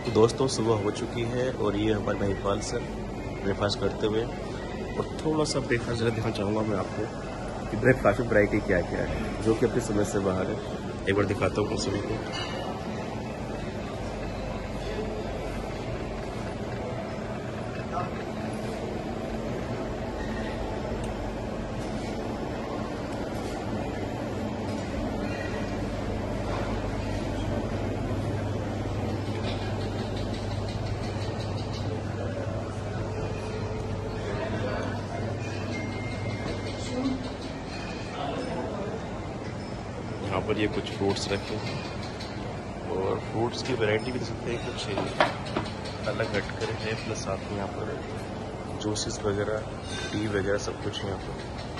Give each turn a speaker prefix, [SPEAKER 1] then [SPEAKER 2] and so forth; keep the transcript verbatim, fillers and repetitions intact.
[SPEAKER 1] दोस्तों सुबह हो चुकी है और ये हमारे महिपाल सर ब्रेकफास्ट करते हुए, और थोड़ा सा ब्रेकफास्ट जरा दिखाना चाहूँगा मैं आपको कि ब्रेकफास्ट में वैरायटी क्या क्या है जो कि अपनी समझ से बाहर है। एक बार दिखाता हूँ सभी को। यहाँ पर ये कुछ फ्रूट्स रखे हैं और फ्रूट्स की वैरायटी भी देख सकते हैं, कुछ अलग हटकर है, प्लस साथ में यहाँ पर जूसेस वगैरह, टी वगैरह सब कुछ है यहाँ पर।